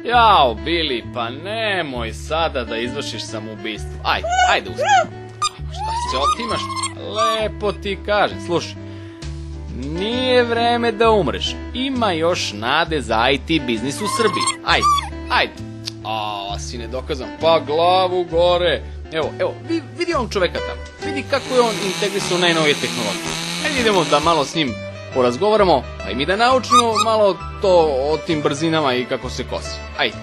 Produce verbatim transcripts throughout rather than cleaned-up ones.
Jao, Bili, pa nemoj sada da izvršiš samoubistvo. Ajde, ajde uspij. Šta se otimaš? Lepo ti kažem, slušaj. Nije vreme da umreš. Ima još nade za I T biznis u Srbiji. Ajde, ajde. A, si nedokazan. Pa glavu gore. Evo, evo, vidi on čoveka tamo. Vidi kako je on integrisao najnovije tehnologije. Ajde idemo da malo s njim porazgovaramo, a i mi da naučimo malo to o tim brzinama i kako se kosi. Ajde.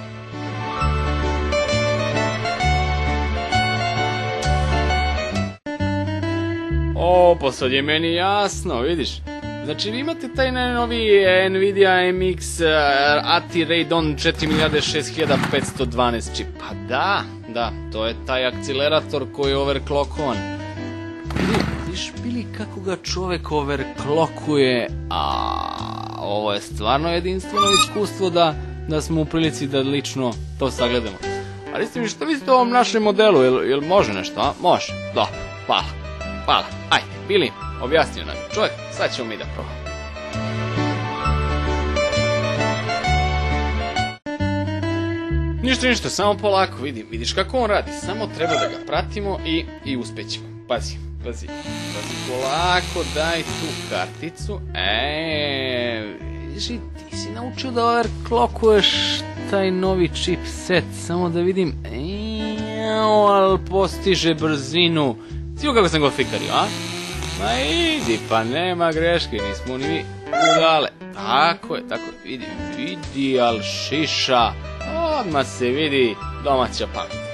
O, pa sad je meni jasno, vidiš. Znači, vi imate taj najnoviji Nvidia M X A T I Radeon četiri milijarde šest hiljada petsto dvanaest čip. Pa da, da, to je taj akcelerator koji je overclockovan. Vidi, vidiš Bili kako ga čovek overclockuje, a ovo je stvarno jedinstveno iskustvo da, da smo u prilici da lično to sagledamo. Ali recite mi, što mislite o ovom našem modelu, jel, jel može nešto, a? Može, dobro, hvala, hvala, ajde, Bili, objasnio nam čovjek, sad ćemo mi da probamo. Ništa, ništa, samo polako, vidi, vidiš kako on radi, samo treba da ga pratimo i, i uspećemo. Pazi, pazi, pazi, polako, daj tu karticu, eee, vidiš i ti si naučio da overclockuješ taj novi chipset, samo da vidim, eee, ali postiže brzinu, svi kako sam go fikario, a? Ma idi, pa nema greške, nismo ni mi udale. Tako je, tako je, vidi, vidi, al šiša, odmah se vidi domaća pamet.